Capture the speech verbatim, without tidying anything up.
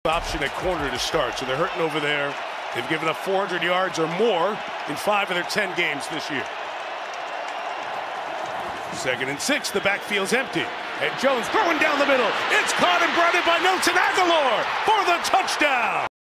option at corner to start, so they're hurting over there. They've given up four hundred yards or more in five of their ten games this year. Second and six, the backfield's empty. And Jones throwing down the middle. It's caught and brought in by Nelson Aguilar for the touchdown.